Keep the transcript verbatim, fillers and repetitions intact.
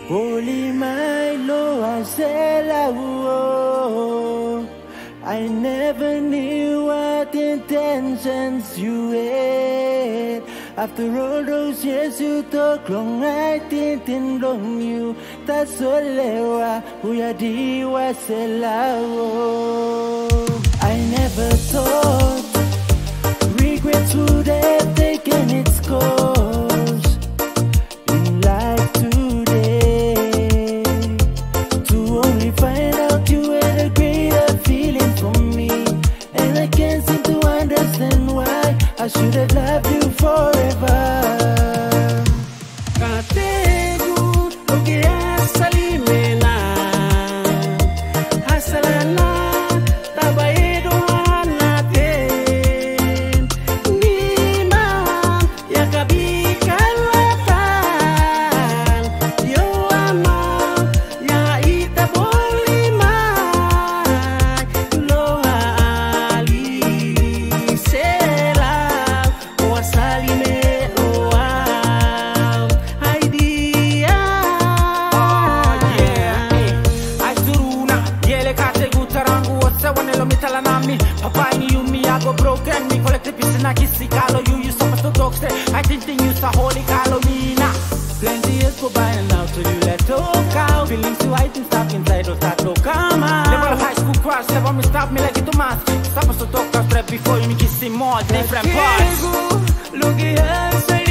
Holy my Lord, I never knew what intentions you had. After all those years you talk long, I didn't wrong you. That's all who ya diwa selawo. I never thought regrets would have taken its course in life today. To only find out you had a greater feeling for me, and I can't seem to understand why I should have loved you forever. Kategu ogia salimena hasalana tabaedo hanaten nima yakabikan watan yo ama ya itabolima loha ali sela wasalime oam idea. Oh yeah, eh. Aizuruna yele kate gutarangu wasa wanelo mitala nami papa ni yumi ago broken mi kolekte pisina kisi kalo you you supposed to talk say I think you sa holy kalo mina. Plenty years go by and now till you let talk out. Feelings you hide and stuck inside don't start to come out. Level of high school crush never me stop me like it too much. Supposed to talk out straight before you me kissing more different parts. Look here, say